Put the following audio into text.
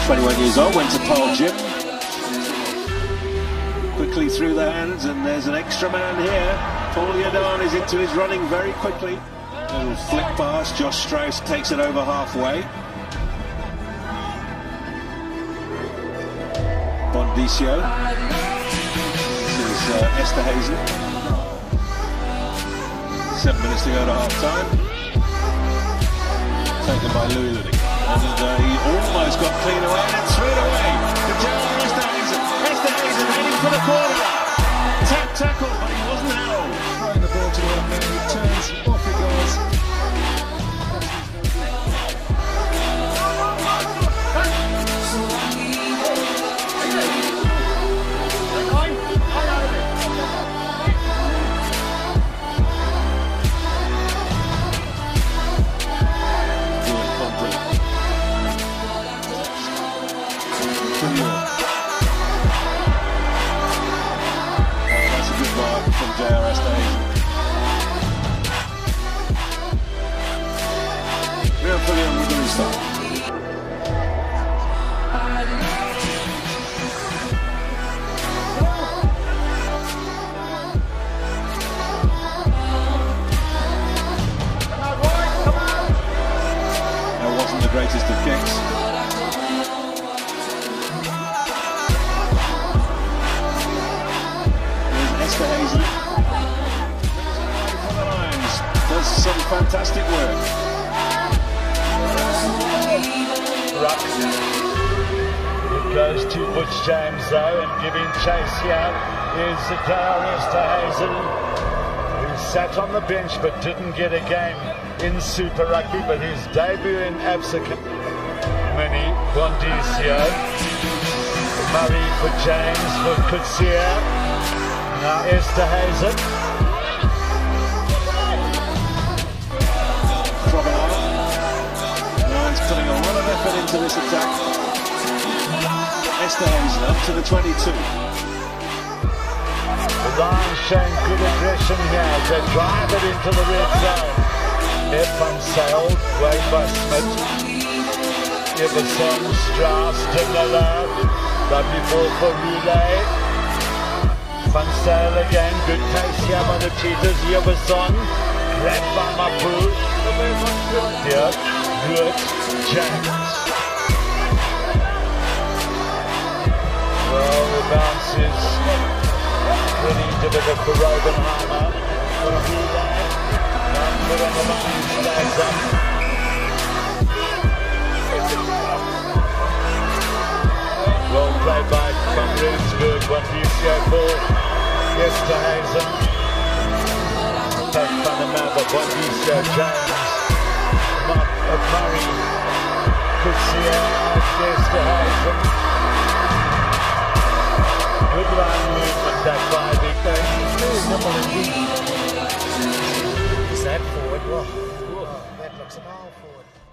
21 years old, went to Paul Gym. Quickly through the hands, and there's an extra man here. Paul Yadan is into his running very quickly. Little flick pass, Josh Strauss takes it over halfway. Bondicio. This is Esterhuizen. 7 minutes to go to half-time. Taken by Louis Ludik. And he almost got clean away and then threw it away. To Gerald Esterhuizen. Esterhuizen heading for the corner. Tap tackle, but he wasn't out. Throwing the ball to the man, he turns, off he goes. That's a good mark from J.R. Esterhuizen. Real brilliant with the restart. That wasn't the greatest of kicks. Esterhuizen for the Lions does some fantastic work. It goes to Butch James though, and giving chase here is J.R. Esterhuizen, who sat on the bench but didn't get a game in Super Rugby, but his debut in ABSA. Mini Bondicio, Murray for James for Kutsia. Now Esterhuizen. Lions putting a lot of effort into this attack. Esterhuizen up to the 22. The Lions showing good aggression here. They drive it into the red zone. F1 sailed, way by Smith. Iverson, Strauss, Dinala. Lovely ball for Relay. Van Sale again, good pace here by the Cheetahs. Iverson, grabbed by Mapu. Here, good, James. Well, the bounce is pretty difficult for Robenheimer. For Relay, good on the line, stays up. Well played by Van Rensburg, Bondicio for Esterhuizen. Take Panamaba, Bondicio, James, Murray, Kutsia, Esterhuizen. Good line movement that by Big Bang. Very nimble indeed. Is that forward? Oh, that looks a mile forward.